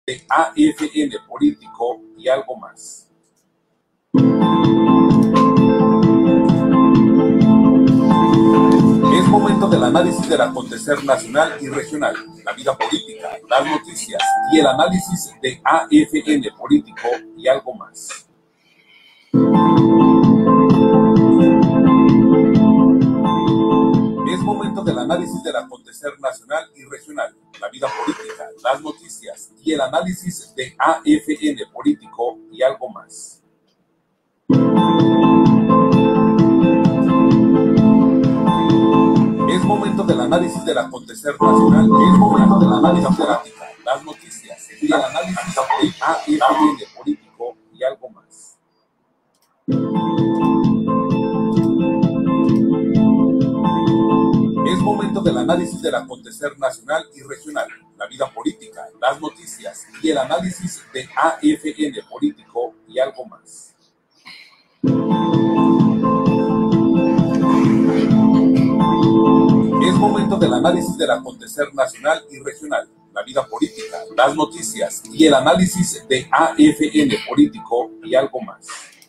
de AFN Político y algo más. Es momento del análisis del acontecer nacional y regional, la vida política, las noticias y el análisis de AFN Político y algo más. Es momento del análisis del acontecer nacional y regional, la vida política, las noticias y el análisis de AFN Político y algo más. Es momento del análisis del acontecer nacional, es momento del análisis política, las noticias y el análisis de AFN Político y algo más. Es momento del análisis del acontecer nacional y regional, la vida política, las noticias y el análisis de AFN Político y algo más. Es momento del análisis del acontecer nacional y regional, la vida política, las noticias y el análisis de AFN Político y algo más.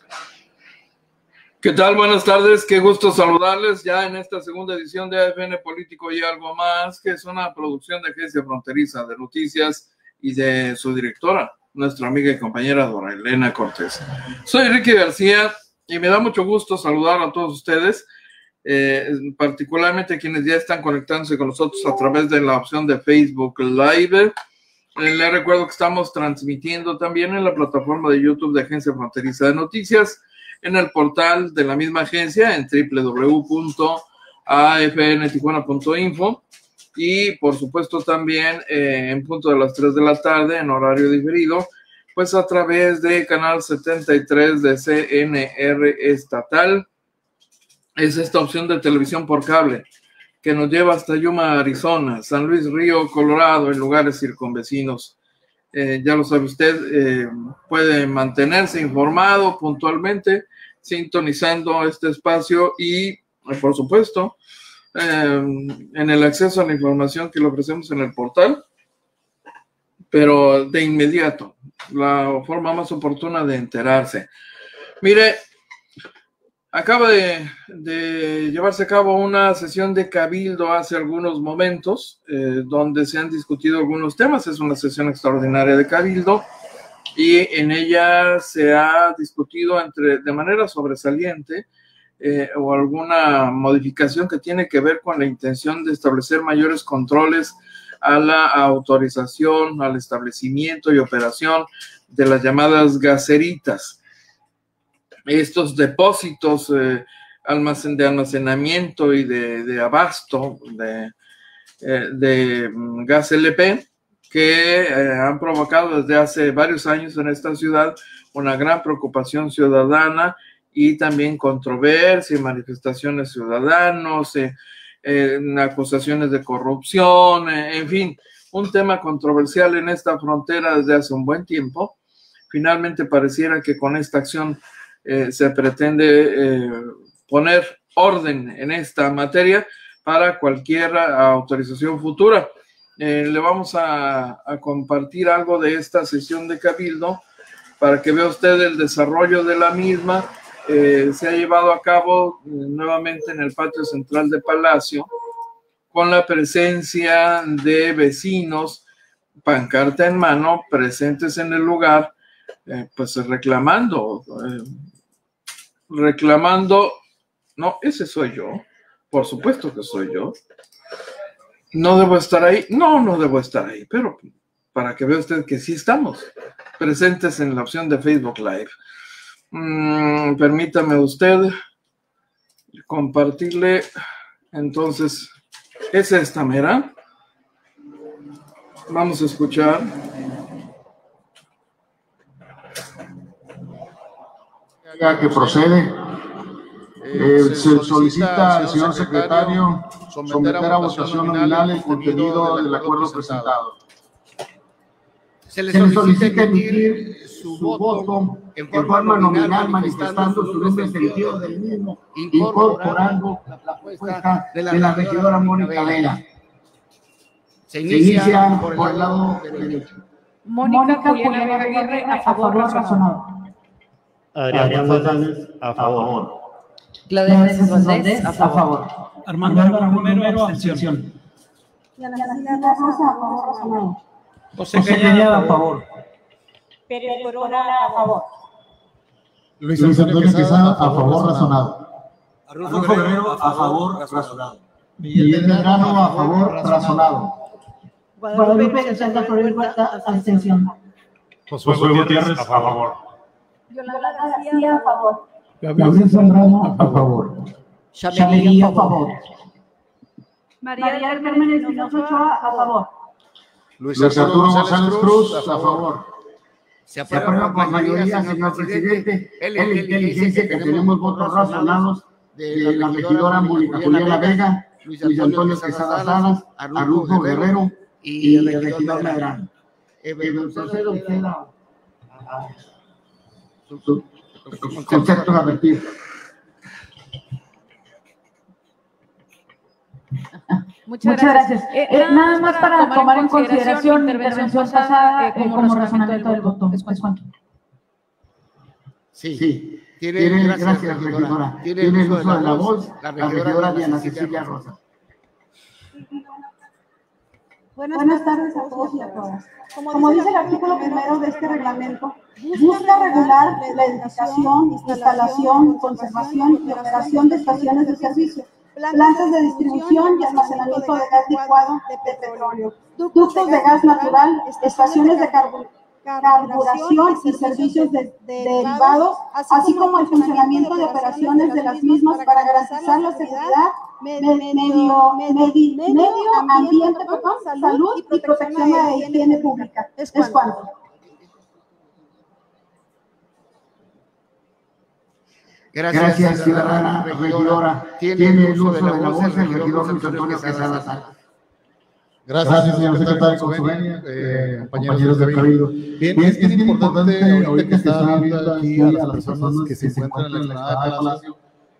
¿Qué tal? Buenas tardes, qué gusto saludarles ya en esta segunda edición de AFN Político y algo más, que es una producción de Agencia Fronteriza de Noticias y de su directora, nuestra amiga y compañera Dora Elena Cortés. Soy Ricky García y me da mucho gusto saludar a todos ustedes, particularmente quienes ya están conectándose con nosotros a través de la opción de Facebook Live. Les recuerdo que estamos transmitiendo también en la plataforma de YouTube de Agencia Fronteriza de Noticias, en el portal de la misma agencia en www.afntijuana.info y por supuesto también en punto de las 3 de la tarde en horario diferido, pues a través de canal 73 de CNR estatal. Es esta opción de televisión por cable que nos lleva hasta Yuma, Arizona, San Luis Río, Colorado, en lugares circunvecinos. Ya lo sabe usted, puede mantenerse informado puntualmente sintonizando este espacio y, por supuesto, en el acceso a la información que le ofrecemos en el portal, pero de inmediato, la forma más oportuna de enterarse. Mire, acaba de llevarse a cabo una sesión de cabildo hace algunos momentos, donde se han discutido algunos temas. Es una sesión extraordinaria de cabildo y en ella se ha discutido de manera sobresaliente o alguna modificación que tiene que ver con la intención de establecer mayores controles a la autorización, al establecimiento y operación de las llamadas gaseritas. Estos depósitos de almacenamiento y de abasto de gas LP que han provocado desde hace varios años en esta ciudad una gran preocupación ciudadana y también controversia y manifestaciones ciudadanos, acusaciones de corrupción, en fin, un tema controversial en esta frontera desde hace un buen tiempo. Finalmente pareciera que con esta acción se pretende poner orden en esta materia para cualquier autorización futura. Le vamos a compartir algo de esta sesión de cabildo para que vea usted el desarrollo de la misma. Se ha llevado a cabo nuevamente en el patio central de Palacio con la presencia de vecinos, pancarta en mano, presentes en el lugar, pues reclamando, no, ese soy yo, por supuesto que soy yo, no debo estar ahí, no debo estar ahí, pero para que vea usted que sí estamos presentes en la opción de Facebook Live. Permítame usted compartirle, entonces, es esta mera, vamos a escuchar. Que procede. Se solicita al señor secretario someter a votación nominal el contenido del acuerdo presentado. Se le solicita emitir su voto en forma nominal manifestando su numen sentido del mismo, incorporando la propuesta de la regidora Mónica Vela. Se inicia por el lado derecho. Mónica Juliana Vega Aguirre, a favor, razonado. Adrián González, a favor. Claudia Meneses Valdés, a favor. Armando Romero, abstención. Diana Rosa, a favor, razonado. José Cañada, a favor. Pérez Corona, a favor. Luis Antonio Quesada, a favor, razonado. Arnulfo Guerrero, a favor, razonado. Miguel Delgado, a favor, razonado. Guadalupe Alexandra Flores Huerta, abstención. Josué Gutiérrez, a favor. Yolanda García, a favor. Gabriel Zambrano, a favor. Chameguía, a favor. María del Carmen Espinosa Ochoa, a favor. Luis Arturo González Cruz, a favor. Se aprueba por mayoría, señor presidente, en la inteligencia que tenemos votos razonados de la regidora Mónica Juliana Vega, Luis Antonio Quesada Salas, Arnulfo Guerrero y el regidor Medrano. Procedo usted a su concepto a repetir. Muchas gracias. Nada más para tomar en consideración la intervención pasada como razonamiento del voto. ¿Es cuánto? Sí. Gracias, regidora. Tiene el uso de la voz la regidora Diana Cecilia Rosa. Buenas tardes a todos y a todas. Como dice el artículo 1 de este reglamento, busca regular la edificación, instalación, conservación y operación de estaciones de servicio, plantas de distribución y almacenamiento de gas licuado de petróleo, ductos de gas natural, estaciones de carburación y servicios derivados, así como el funcionamiento de operaciones de las mismas para garantizar la seguridad, medio ambiente, salud y protección de la higiene pública. ¿Es cuánto? Gracias, ciudadana regidora. Tiene el uso de la voz el regidor Luis Antonio Quesada Salas. Gracias, señor secretario, con su venia, compañeros del Cabildo. Bien, es bien importante, ahorita que está viendo aquí a las personas que se encuentran en la explanada de Palacio,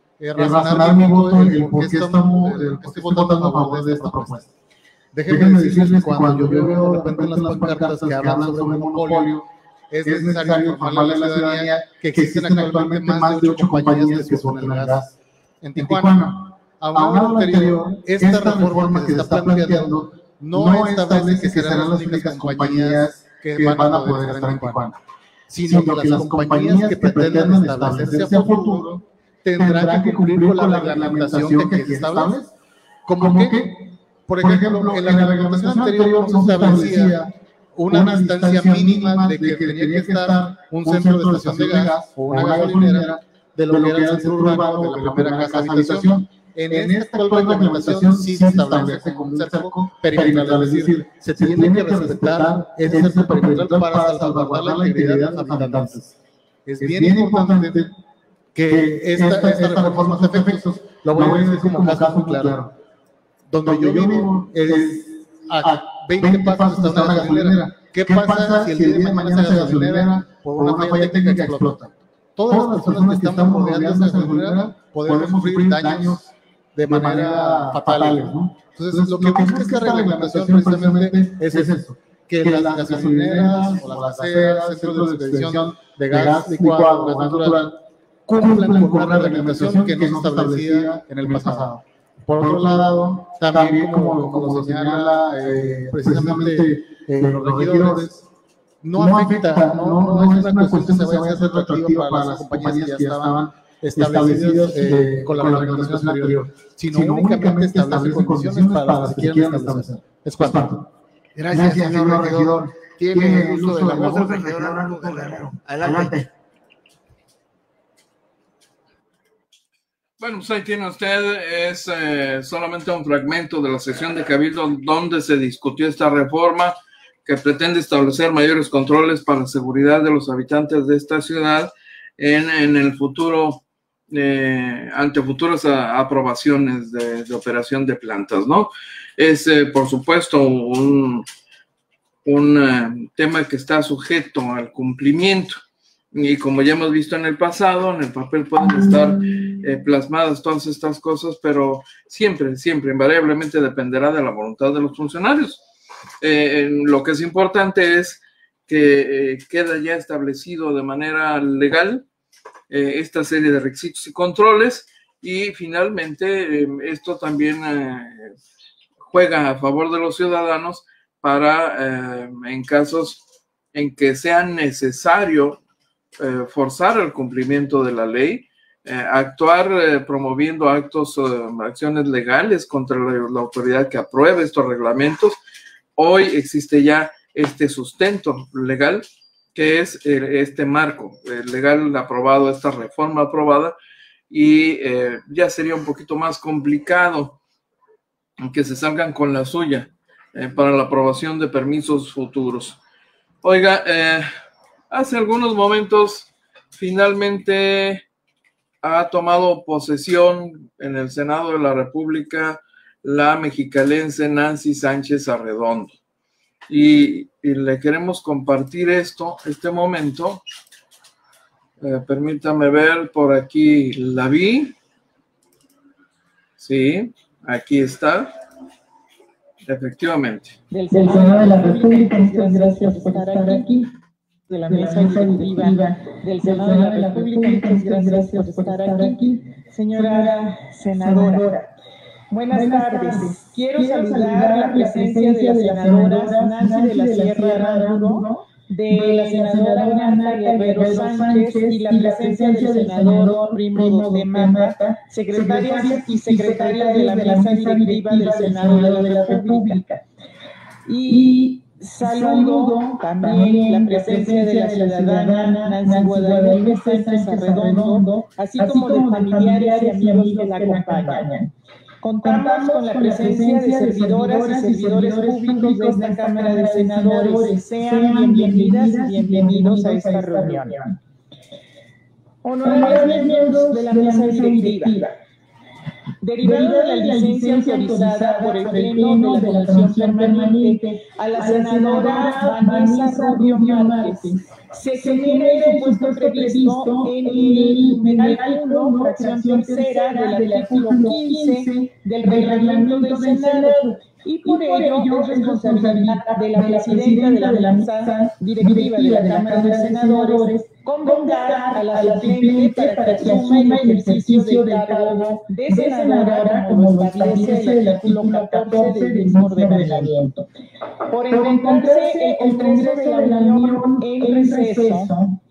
razonar mi voto, el por qué estoy votando a favor de esta propuesta. Déjenme decirles que cuando yo veo de repente en las pancartas que hablan sobre monopolio, es necesario informarle a la ciudadanía que existen actualmente más de 8 compañías que suben el gas en Tijuana. Aunado a lo anterior, esta reforma que se está planteando no establece que serán las únicas compañías que van a poder estar en Tijuana, sino que las compañías que pretendan establecerse a futuro tendrán que cumplir con la reglamentación que aquí se establece. Como que, por ejemplo, en la reglamentación anterior no se establecía una distancia mínima de que tenía que estar un centro de estación de gas o una gasolinera de lo que era el centro urbano de la primera casa habitación. En esta actual reglamentación sí se establece como un cerco perimetral, es decir, se tiene que respetar ese cerco perimetral para salvaguardar la integridad de los habitantes. Es bien importante que esta reforma se efectos, lo voy a decir como caso muy claro. Donde yo vivo es a 20 pasos está una gasolinera. ¿Qué pasa si el día de mañana esa gasolinera por una falla técnica explota? Todas las personas que estamos rodeando esa gasolinera podemos sufrir daños de manera fatal, ¿no? Entonces, lo que busca esta reglamentación precisamente es eso, que las gasolineras o las gaseras, centros de expedición de gas licuado o gas natural, cumplan con una reglamentación que no se establecía en el pasado. Por otro lado, también como señala precisamente los regidores, no afecta, no es una cuestión que se vaya a hacer retroactiva para las compañías que ya estaban establecidos con la reglamentación anterior, sino únicamente establece condiciones para las que quieran establecer. Es cuanto. Gracias, señor regidor. Tiene el uso de la voz del regidor Arnulfo Guerrero. Adelante. Bueno, pues ahí tiene usted, es solamente un fragmento de la sesión de Cabildo donde se discutió esta reforma que pretende establecer mayores controles para la seguridad de los habitantes de esta ciudad en el futuro, ante futuras aprobaciones de operación de plantas, ¿no? Es, por supuesto, un tema que está sujeto al cumplimiento. Y como ya hemos visto en el pasado, en el papel pueden estar plasmadas todas estas cosas, pero siempre, invariablemente dependerá de la voluntad de los funcionarios. Lo que es importante es que queda ya establecido de manera legal esta serie de requisitos y controles, y finalmente esto también juega a favor de los ciudadanos para, en casos en que sea necesario forzar el cumplimiento de la ley, actuar promoviendo acciones legales contra la autoridad que apruebe estos reglamentos. Hoy existe ya este sustento legal, que es este marco legal aprobado, esta reforma aprobada, y ya sería un poquito más complicado que se salgan con la suya para la aprobación de permisos futuros. Oiga, hace algunos momentos finalmente ha tomado posesión en el Senado de la República la mexicalense Nancy Sánchez Arredondo. Y le queremos compartir este momento. Permítame ver, por aquí la vi. Sí, aquí está. Efectivamente. Del Senado de la República, muchas gracias por estar aquí. De la mesa directiva del Senado de la República, muchas gracias por estar aquí. Señora senadora, buenas tardes. Quiero saludar la presencia de las senadoras Nancy de la Sierra Aramburo, de la senadora Ana Guerrero Sánchez y la presencia del senador Primo de Mata, secretarias y secretarias de la mesa directiva del Senado de la República. Y saludo también la presencia de la ciudadana Nancy Guadalupe Sánchez Arredondo, así como de familiares y amigos que la acompañan. Contamos con la presencia de servidoras y servidores públicos de esta Cámara de Senadores. Sean bienvenidas y bienvenidos a esta reunión. Honorables miembros de la mesa directiva, derivado de la licencia autorizada por el Pleno de la Comisión Permanente a la senadora Vanessa Rubio Márquez, se genera el supuesto previsto en el numeral 1, fracción tercera del artículo 15 del reglamento del Senado, y por ello es responsabilidad de la presidenta de la mesa directiva de la Cámara de Senadores convocar a la suplente para que asuma el ejercicio del cargo de senadora como lo establece el artículo 14 del mismo ordenamiento. Por encontrarse el Congreso de la Unión en receso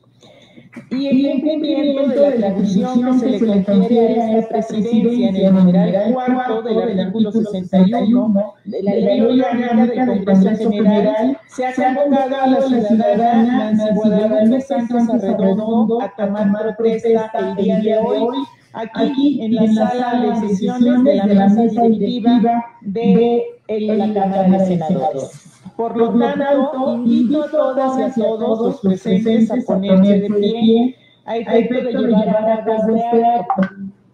y el incumplimiento de la atribución que se le confiere a esta presidencia en el numeral 4 del artículo 61 de la Ley Orgánica del Congreso General, se ha convocado a la ciudadana Nancy Guadalupe Sánchez Arredondo a tomar protesta el día de hoy aquí en la sala de sesiones de la mesa directiva de la Cámara de Senadores. Por lo tanto, invito a todas y a todos los presentes a ponerse de pie a efecto de llevar a cabo este acto.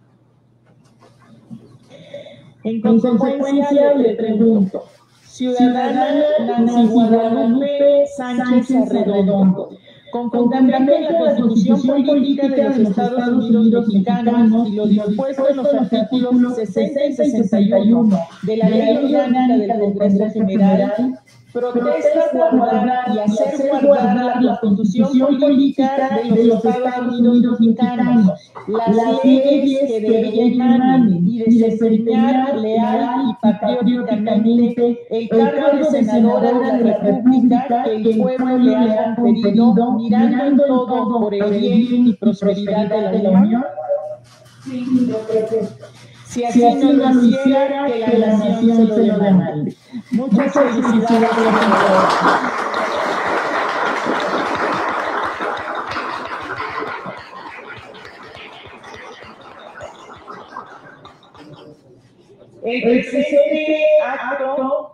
En consecuencia, le pregunto, ciudadana Nancy Guadalupe Sánchez Arredondo, con fundamento en la Constitución Política de los Estados Unidos Mexicanos y lo dispuesto en los artículos 60 y 61 de la Ley Orgánica del Congreso General, protesta guardar y hacer guardar la Constitución Política de los Estados Unidos Mexicanos, las leyes que de ella emanen, y desempeñar leal y patrióticamente el cargo de senadora de la República que el pueblo le ha conferido, mirando en todo por el bien y prosperidad de la Unión. Si así no lo hiciera, que la nación se lo demande. Muchas felicidades. El presente acto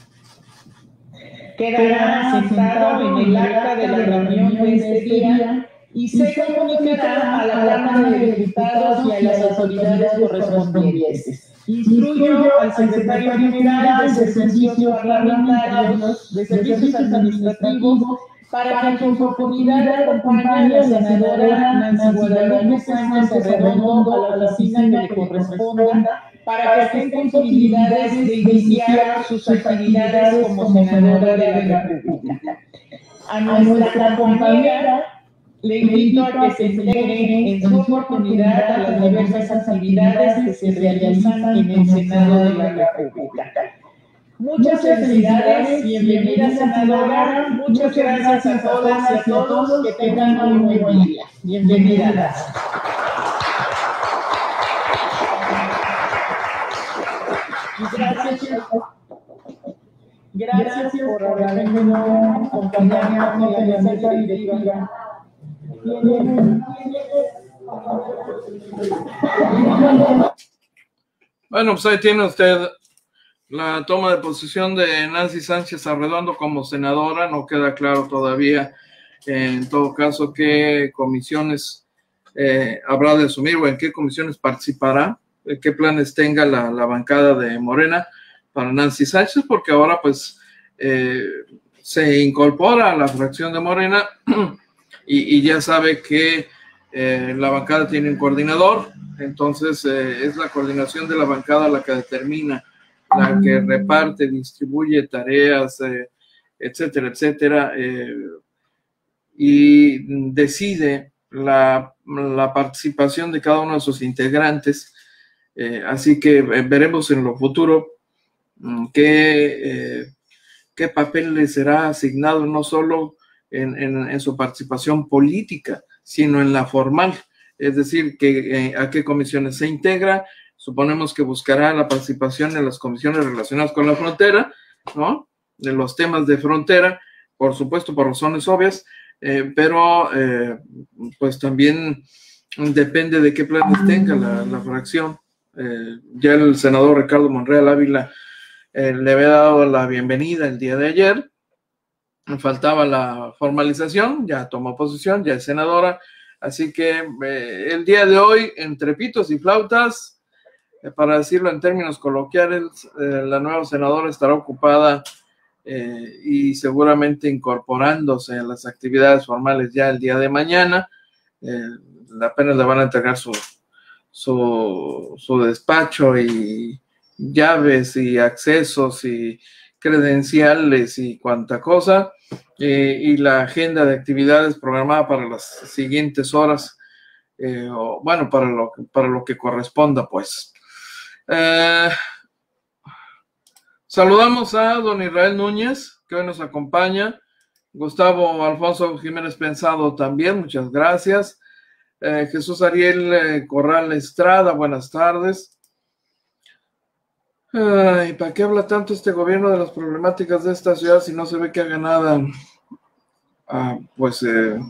quedará sentado en el acta de la reunión de este día y se comunicará a la Cámara de Diputados y a las autoridades correspondientes. Instruyo al secretario general de Servicios Parlamentarios, de Servicios Administrativos, para que en su oportunidad acompañe a la senadora Nancy Guadalupe Sánchez Arredondo a la oficina que le corresponda, para que estén con posibilidades de iniciar sus actividades como senadora de la República. A nuestra compañera le invito a que se integre en su oportunidad a las diversas actividades que se realizan en el Senado de la República. Muchas felicidades, bienvenida senadora, muchas gracias a todas y a todos, que tengan un muy buen día. Bienvenidas. Gracias por haberme acompañado en la mesa directiva. Bueno, pues ahí tiene usted la toma de posesión de Nancy Sánchez Arredondo como senadora. No queda claro todavía, en todo caso, qué comisiones habrá de asumir o en qué comisiones participará, qué planes tenga la bancada de Morena para Nancy Sánchez, porque ahora pues se incorpora a la fracción de Morena y ya sabe que la bancada tiene un coordinador. Entonces es la coordinación de la bancada la que determina, la que reparte, distribuye tareas, etcétera, etcétera, y decide la participación de cada uno de sus integrantes. Así que veremos en lo futuro qué papel le será asignado, no solo en su participación política, sino en la formal, es decir, a qué comisiones se integra. Suponemos que buscará la participación en las comisiones relacionadas con la frontera, ¿no? De los temas de frontera, por supuesto, por razones obvias, pero pues también depende de qué planes tenga la fracción. Ya el senador Ricardo Monreal Ávila le había dado la bienvenida el día de ayer. Faltaba la formalización, ya tomó posesión, ya es senadora, así que el día de hoy, entre pitos y flautas, para decirlo en términos coloquiales, la nueva senadora estará ocupada y seguramente incorporándose a las actividades formales ya el día de mañana. Apenas le van a entregar su despacho y llaves y accesos y credenciales y cuanta cosa, y la agenda de actividades programada para las siguientes horas, bueno, para lo que corresponda, pues. Saludamos a don Israel Núñez, que hoy nos acompaña. Gustavo Alfonso Jiménez Pensado también, muchas gracias. Jesús Ariel Corral Estrada, buenas tardes. Ay, ¿para qué habla tanto este gobierno de las problemáticas de esta ciudad si no se ve que haga nada? Pues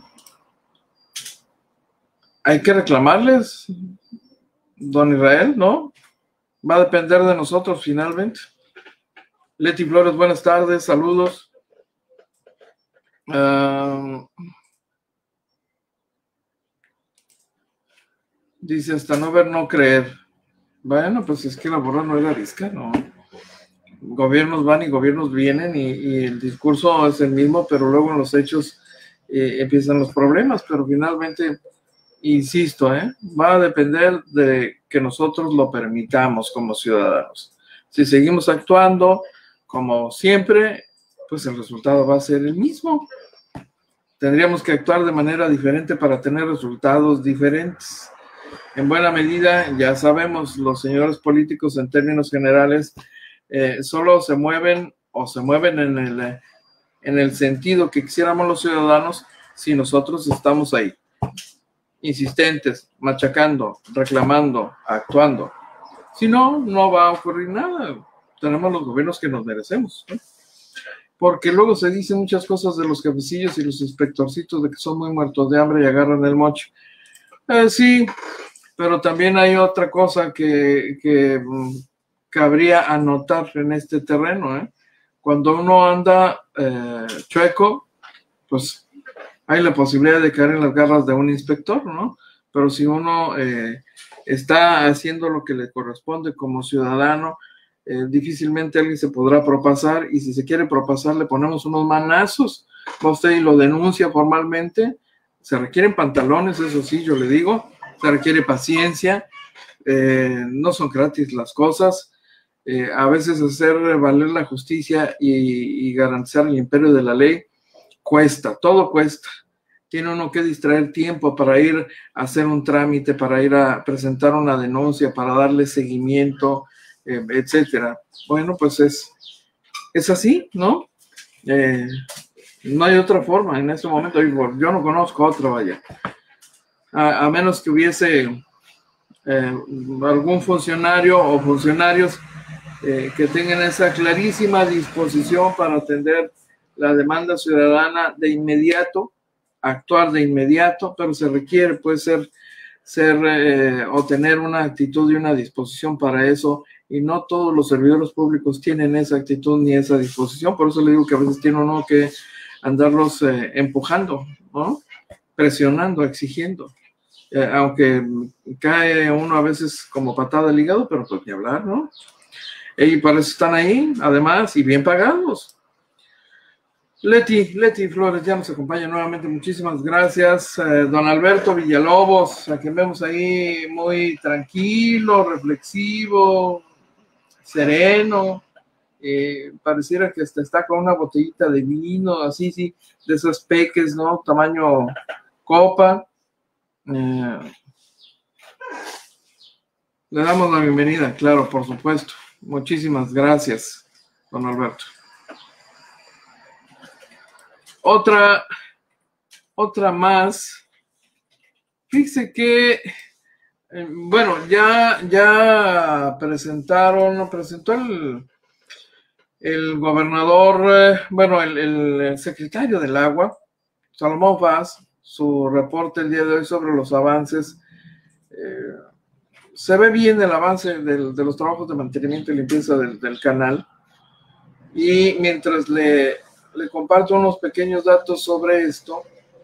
hay que reclamarles, don Israel, ¿no? Va a depender de nosotros finalmente. Leti Flores, buenas tardes, saludos. Dice, hasta no ver, no creer. Bueno, pues es que la borra no es la arisca, ¿no? Gobiernos van y gobiernos vienen y el discurso es el mismo, pero luego en los hechos empiezan los problemas, pero finalmente, insisto, va a depender de que nosotros lo permitamos como ciudadanos. Si seguimos actuando como siempre, pues el resultado va a ser el mismo. Tendríamos que actuar de manera diferente para tener resultados diferentes. En buena medida, ya sabemos, los señores políticos en términos generales solo se mueven en el sentido que quisiéramos los ciudadanos si nosotros estamos ahí, insistentes, machacando, reclamando, actuando. Si no, no va a ocurrir nada. Tenemos los gobiernos que nos merecemos, ¿no? Porque luego se dicen muchas cosas de los jefecillos y los inspectorcitos de que son muy muertos de hambre y agarran el moche. Sí, pero también hay otra cosa que cabría anotar en este terreno, Cuando uno anda chueco, pues hay la posibilidad de caer en las garras de un inspector, ¿no? Pero si uno está haciendo lo que le corresponde como ciudadano, difícilmente alguien se podrá propasar, y si se quiere propasar le ponemos unos manazos, va usted y lo denuncia formalmente. Se requieren pantalones, eso sí, yo le digo, se requiere paciencia, no son gratis las cosas. A veces hacer valer la justicia y garantizar el imperio de la ley cuesta, todo cuesta. Tiene uno que distraer tiempo para ir a hacer un trámite, para ir a presentar una denuncia, para darle seguimiento, etcétera. Bueno, pues es así, ¿no? No hay otra forma en este momento. Yo no conozco otra, vaya. A menos que hubiese algún funcionario o funcionarios que tengan esa clarísima disposición para atender la demanda ciudadana de inmediato, actuar de inmediato, pero se requiere, puede ser o tener una actitud y una disposición para eso, y no todos los servidores públicos tienen esa actitud ni esa disposición. Por eso le digo que a veces tiene uno que andarlos empujando, ¿no? Presionando, exigiendo, aunque cae uno a veces como patada al hígado, pero pues ni hablar, ¿no? Y para eso están ahí, además, y bien pagados. Leti Flores ya nos acompaña nuevamente, muchísimas gracias. Don Alberto Villalobos, a quien vemos ahí muy tranquilo, reflexivo, sereno, pareciera que hasta está con una botellita de vino, así, sí, de esos peques, ¿no? Tamaño copa. Le damos la bienvenida, claro, por supuesto. Muchísimas gracias, don Alberto. Otra más. Fíjese que, bueno, ya presentó el gobernador, bueno, el secretario del Agua, Salomón Vaz, su reporte el día de hoy sobre los avances. Se ve bien el avance de los trabajos de mantenimiento y limpieza del canal. Y mientras le comparto unos pequeños datos sobre esto,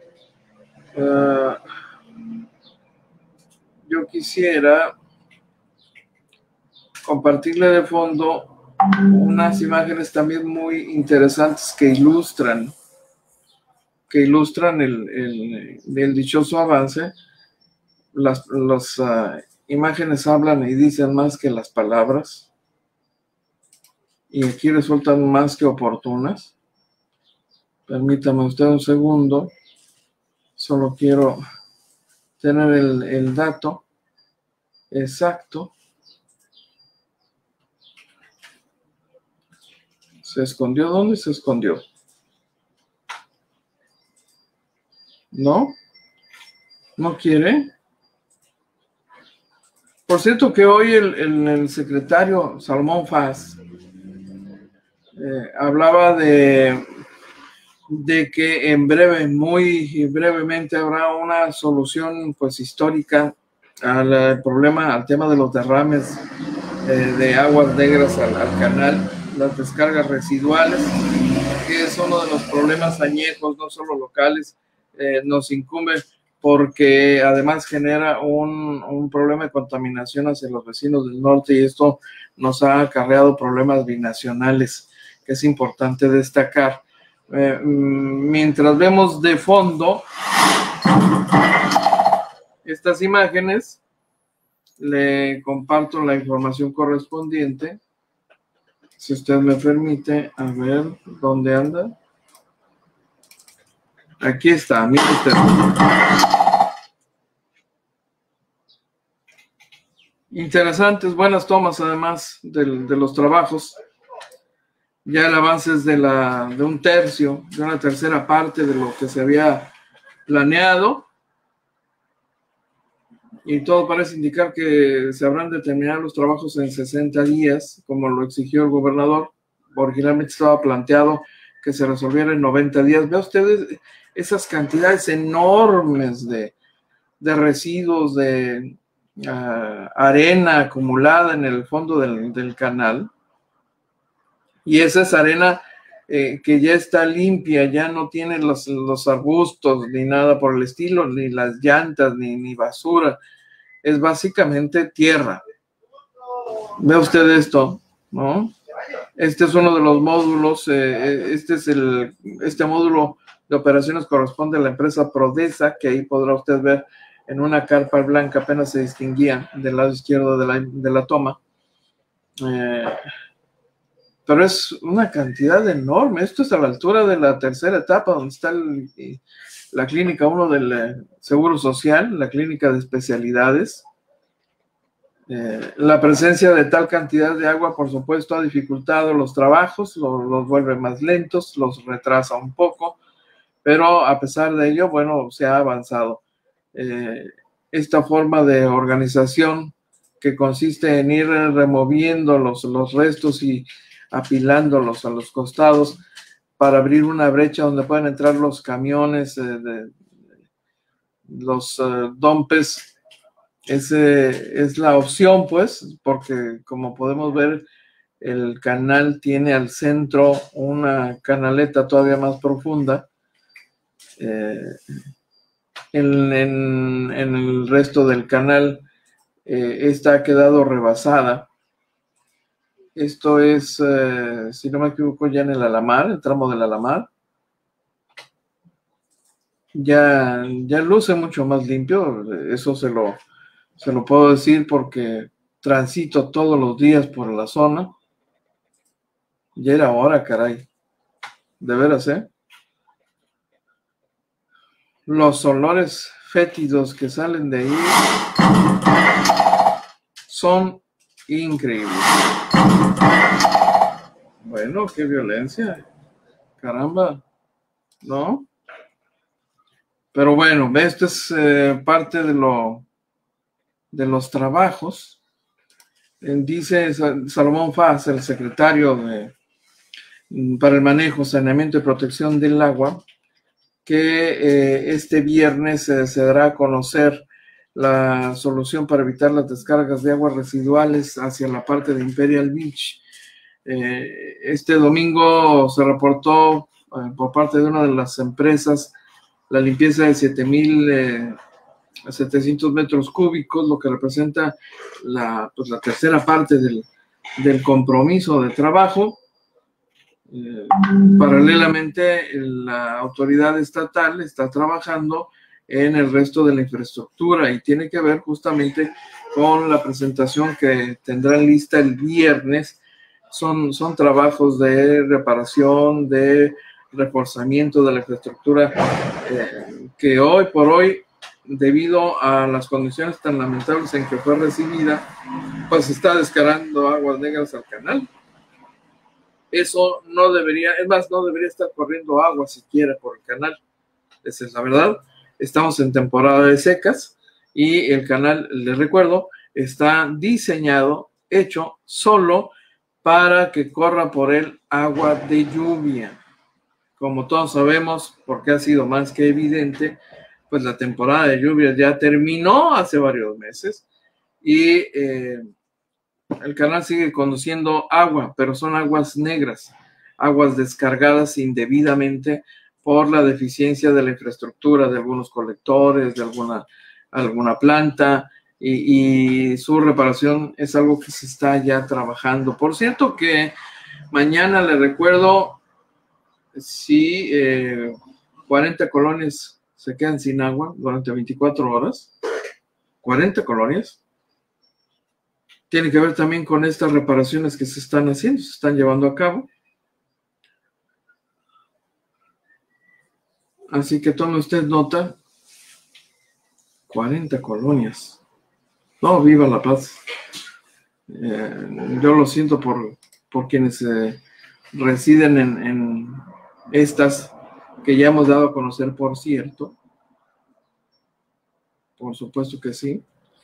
yo quisiera compartirle de fondo unas imágenes también muy interesantes que ilustran el dichoso avance. Las imágenes hablan y dicen más que las palabras, y aquí resultan más que oportunas. Permítame usted un segundo, solo quiero tener el dato exacto. ¿Se escondió? ¿Dónde se escondió? ¿No? ¿No quiere? Por cierto que hoy el secretario Salomón Vaz hablaba de que en breve, muy brevemente, habrá una solución pues histórica al problema, al tema de los derrames de aguas negras al canal, las descargas residuales, que es uno de los problemas añejos, no solo locales, nos incumbe porque además genera un problema de contaminación hacia los vecinos del norte, y esto nos ha acarreado problemas binacionales, que es importante destacar. Mientras vemos de fondo estas imágenes, le comparto la información correspondiente, si usted me permite. A ver, ¿dónde anda? Aquí está, mire usted. Interesantes, buenas tomas además de los trabajos. Ya el avance es de un tercio, de una tercera parte de lo que se había planeado, y todo parece indicar que se habrán de terminar los trabajos en 60 días, como lo exigió el gobernador. Originalmente estaba planteado que se resolviera en 90 días. Ve ustedes esas cantidades enormes de residuos, de arena acumulada en el fondo del canal. Y esa es arena que ya está limpia, ya no tiene los arbustos ni nada por el estilo, ni las llantas, ni basura. Es básicamente tierra. Ve usted esto, ¿no? Este es uno de los módulos. Este módulo de operaciones corresponde a la empresa Prodesa, que ahí podrá usted ver en una carpa blanca, apenas se distinguía del lado izquierdo de la toma. pero es una cantidad enorme. Esto es a la altura de la tercera etapa, donde está la clínica 1 del Seguro Social, la clínica de especialidades. La presencia de tal cantidad de agua, por supuesto, ha dificultado los trabajos, los vuelve más lentos, los retrasa un poco, pero a pesar de ello, bueno, se ha avanzado. Esta forma de organización que consiste en ir removiendo los restos y apilándolos a los costados para abrir una brecha donde puedan entrar los camiones, los dumpes, es la opción, pues, porque como podemos ver, el canal tiene al centro una canaleta todavía más profunda. En el resto del canal, esta ha quedado rebasada. Esto es, si no me equivoco, ya en el Alamar, el tramo del Alamar. Ya luce mucho más limpio, eso se lo puedo decir porque transito todos los días por la zona. Ya era hora, caray. De veras, ¿eh? Los olores fétidos que salen de ahí son increíbles. Bueno, qué violencia. Caramba, ¿no? Pero bueno, esto es parte de los trabajos. Dice Salomón Faz, el secretario para el manejo, saneamiento y protección del agua, que este viernes se dará a conocer la solución para evitar las descargas de aguas residuales hacia la parte de Imperial Beach. Este domingo se reportó por parte de una de las empresas la limpieza de 7,700 metros cúbicos, lo que representa la tercera parte del compromiso de trabajo. Paralelamente, la autoridad estatal está trabajando en el resto de la infraestructura y tiene que ver justamente con la presentación que tendrán lista el viernes. Son trabajos de reparación, de reforzamiento de la infraestructura que hoy por hoy, debido a las condiciones tan lamentables en que fue recibida, pues está descargando aguas negras al canal. Eso no debería, es más, no debería estar corriendo agua siquiera por el canal. Esa es la verdad. Estamos en temporada de secas y el canal, les recuerdo, está diseñado, hecho solo para que corra por él agua de lluvia. Como todos sabemos, porque ha sido más que evidente, pues la temporada de lluvias ya terminó hace varios meses y el canal sigue conduciendo agua, pero son aguas negras, aguas descargadas indebidamente por la deficiencia de la infraestructura, de algunos colectores, de alguna planta, y su reparación es algo que se está ya trabajando. Por cierto que mañana, les recuerdo, si 40 colonias se quedan sin agua durante 24 horas, 40 colonias, tiene que ver también con estas reparaciones que se están haciendo, se están llevando a cabo. Así que tome usted nota, 40 colonias. No, viva la paz. Yo lo siento por quienes residen en estas que ya hemos dado a conocer, por cierto. Por supuesto que sí.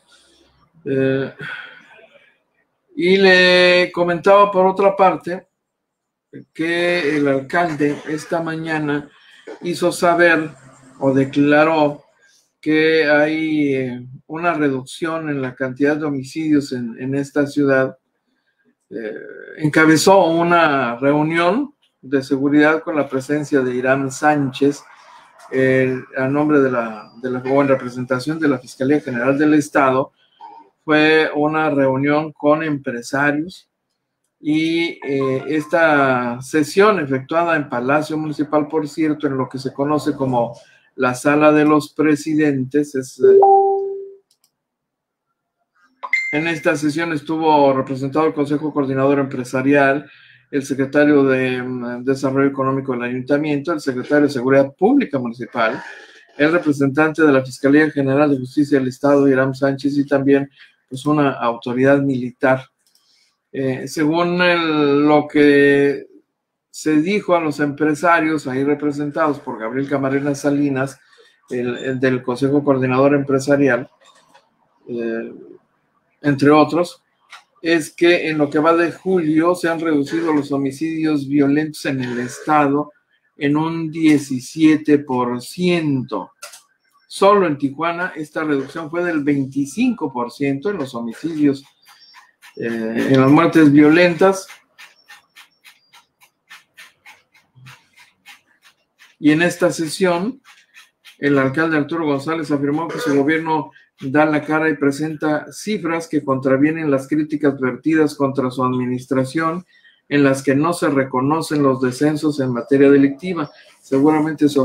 Y le comentaba por otra parte que el alcalde esta mañana hizo saber o declaró que hay una reducción en la cantidad de homicidios en esta ciudad. Encabezó una reunión de seguridad con la presencia de Irán Sánchez a nombre o en representación de la Fiscalía General del Estado. Fue una reunión con empresarios y esta sesión efectuada en Palacio Municipal, por cierto, en lo que se conoce como la Sala de los Presidentes, en esta sesión estuvo representado el Consejo Coordinador Empresarial, el secretario de Desarrollo Económico del Ayuntamiento, el secretario de Seguridad Pública Municipal, el representante de la Fiscalía General de Justicia del Estado, Hiram Sánchez, y también pues una autoridad militar. Según lo que se dijo a los empresarios ahí representados por Gabriel Camarena Salinas, el del Consejo Coordinador Empresarial, entre otros, es que en lo que va de julio se han reducido los homicidios violentos en el estado en un 17%. Solo en Tijuana esta reducción fue del 25% en los homicidios, en las muertes violentas. Y en esta sesión, el alcalde Arturo González afirmó que su gobierno da la cara y presenta cifras que contravienen las críticas vertidas contra su administración, en las que no se reconocen los descensos en materia delictiva. Seguramente se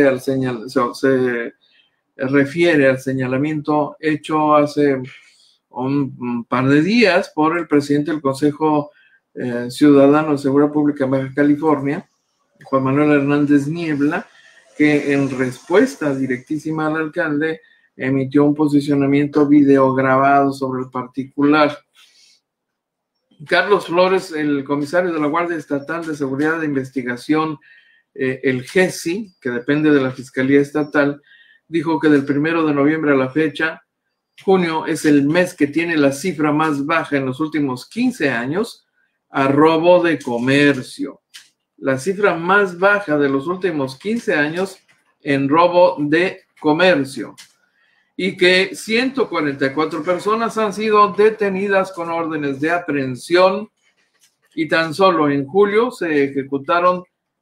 refiere al señalamiento hecho hace un par de días por el presidente del Consejo Ciudadano de Seguridad Pública de Baja California, Juan Manuel Hernández Niebla, que en respuesta directísima al alcalde emitió un posicionamiento videograbado sobre el particular. Carlos Flores, el comisario de la Guardia Estatal de Seguridad de Investigación, el GESI, que depende de la Fiscalía Estatal, dijo que del 1 de noviembre a la fecha, junio es el mes que tiene la cifra más baja en los últimos 15 años a robo de comercio. La cifra más baja de los últimos 15 años en robo de comercio. Y que 144 personas han sido detenidas con órdenes de aprehensión y tan solo en julio se ejecutaron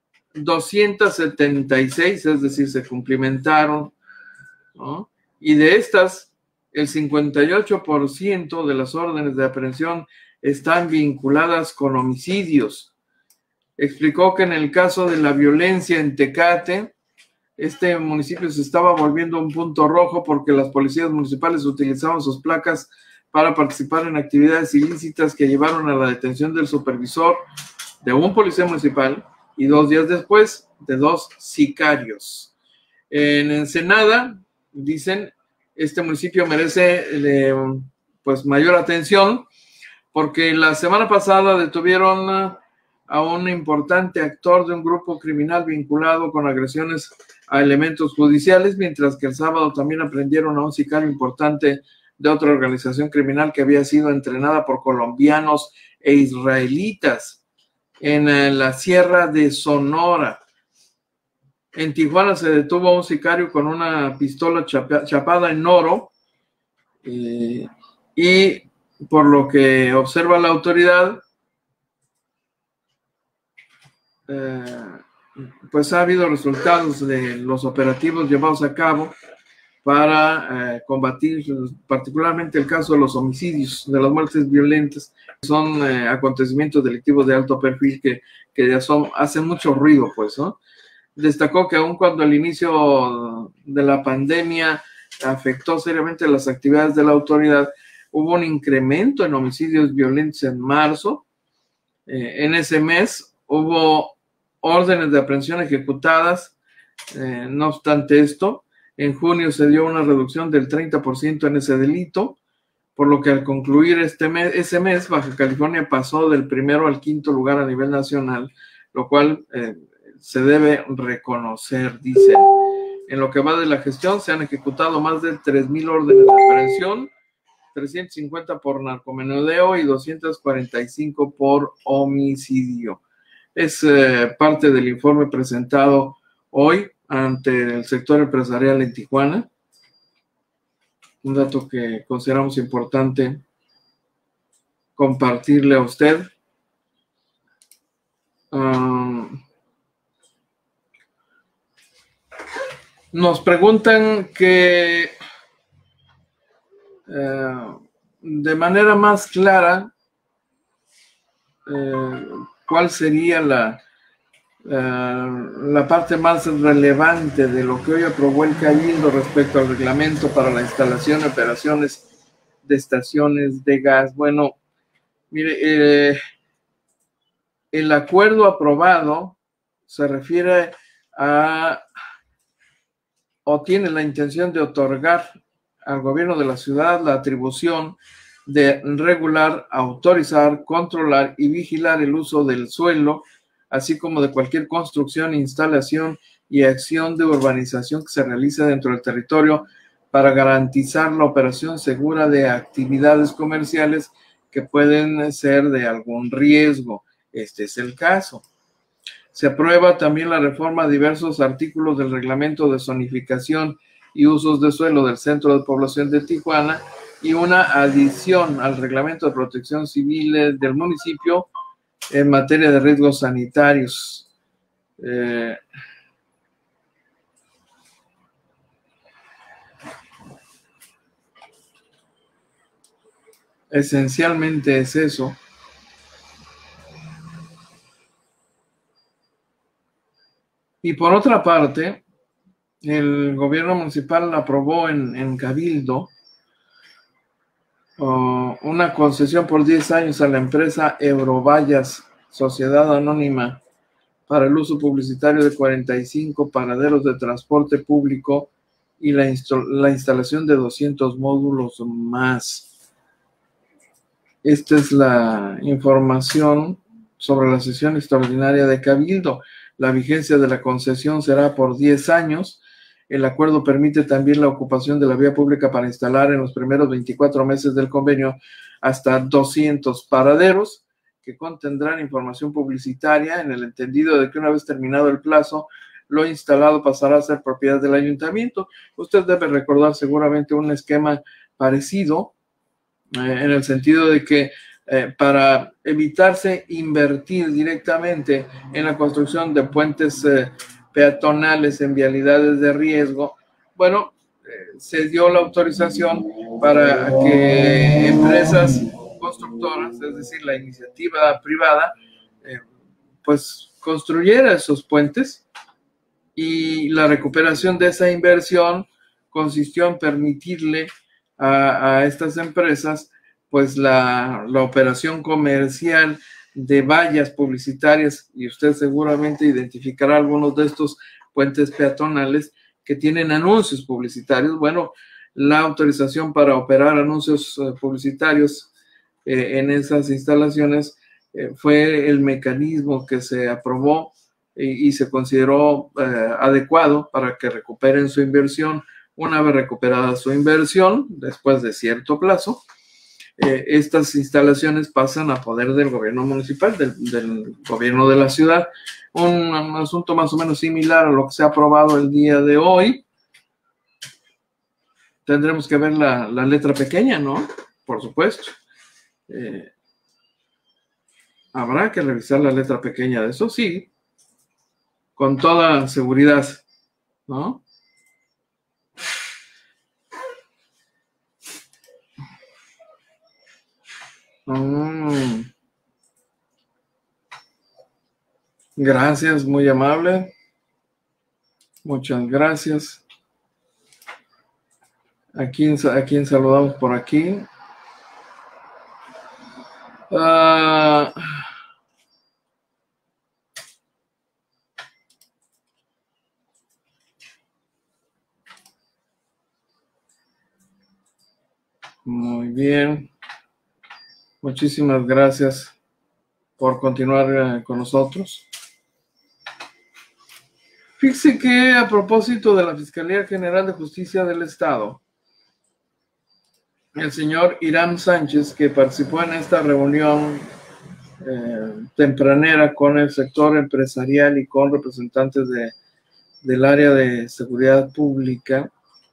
276, es decir, se cumplimentaron, ¿no? Y de estas, el 58% de las órdenes de aprehensión están vinculadas con homicidios. Explicó que en el caso de la violencia en Tecate, este municipio se estaba volviendo un punto rojo porque las policías municipales utilizaban sus placas para participar en actividades ilícitas que llevaron a la detención del supervisor, de un policía municipal, y 2 días después de 2 sicarios. En Ensenada, dicen, este municipio merece pues mayor atención porque la semana pasada detuvieron a un importante actor de un grupo criminal vinculado con agresiones a elementos judiciales, mientras que el sábado también aprendieron a un sicario importante de otra organización criminal que había sido entrenada por colombianos e israelitas en la Sierra de Sonora. En Tijuana se detuvo a un sicario con una pistola chapada en oro y por lo que observa la autoridad, pues ha habido resultados de los operativos llevados a cabo para combatir particularmente el caso de los homicidios, de las muertes violentas. Son acontecimientos delictivos de alto perfil que ya hacen mucho ruido, pues, ¿no? Destacó que aun cuando el inicio de la pandemia afectó seriamente las actividades de la autoridad, hubo un incremento en homicidios violentos en marzo. En ese mes hubo órdenes de aprehensión ejecutadas. No obstante esto, en junio se dio una reducción del 30% en ese delito, por lo que al concluir ese mes, Baja California pasó del 1º al 5º lugar a nivel nacional, lo cual se debe reconocer, dicen. En lo que va de la gestión, se han ejecutado más de 3,000 órdenes de aprehensión, 350 por narcomenudeo y 245 por homicidio. Es parte del informe presentado hoy ante el sector empresarial en Tijuana. Un dato que consideramos importante compartirle a usted. Nos preguntan que de manera más clara cuál sería la parte más relevante de lo que hoy aprobó el Cabildo respecto al reglamento para la instalación y operaciones de estaciones de gas. Bueno, mire, El acuerdo aprobado se refiere a o tiene la intención de otorgar al gobierno de la ciudad la atribución de regular, autorizar, controlar y vigilar el uso del suelo, así como de cualquier construcción, instalación y acción de urbanización que se realice dentro del territorio para garantizar la operación segura de actividades comerciales que pueden ser de algún riesgo. Este es el caso. Se aprueba también la reforma a diversos artículos del reglamento de zonificación y usos de suelo del Centro de Población de Tijuana y una adición al reglamento de protección civil del municipio en materia de riesgos sanitarios. Esencialmente es eso. Y por otra parte, el gobierno municipal aprobó en Cabildo una concesión por 10 años a la empresa Eurovallas, Sociedad Anónima, para el uso publicitario de 45 paraderos de transporte público y la instalación de 200 módulos más. Esta es la información sobre la sesión extraordinaria de Cabildo. La vigencia de la concesión será por 10 años. El acuerdo permite también la ocupación de la vía pública para instalar en los primeros 24 meses del convenio hasta 200 paraderos que contendrán información publicitaria en el entendido de que una vez terminado el plazo, lo instalado pasará a ser propiedad del ayuntamiento. Usted debe recordar seguramente un esquema parecido en el sentido de que para evitarse invertir directamente en la construcción de puentes peatonales en vialidades de riesgo, bueno, se dio la autorización para que empresas constructoras, es decir, la iniciativa privada, pues construyera esos puentes, y la recuperación de esa inversión consistió en permitirle a estas empresas pues la operación comercial de vallas publicitarias, y usted seguramente identificará algunos de estos puentes peatonales que tienen anuncios publicitarios. Bueno, la autorización para operar anuncios publicitarios en esas instalaciones fue el mecanismo que se aprobó y se consideró adecuado para que recuperen su inversión. Una vez recuperada su inversión, después de cierto plazo, estas instalaciones pasan a poder del gobierno municipal, del gobierno de la ciudad. Un asunto más o menos similar a lo que se ha aprobado el día de hoy. Tendremos que ver la letra pequeña, ¿no? Por supuesto. Habrá que revisar la letra pequeña de eso, sí, con toda seguridad, ¿no? Gracias, muy amable. Muchas gracias. ¿A quién saludamos por aquí? Muy bien. Muchísimas gracias por continuar con nosotros. Fíjese que a propósito de la Fiscalía General de Justicia del Estado, el señor Irán Sánchez, que participó en esta reunión tempranera con el sector empresarial y con representantes del área de seguridad pública,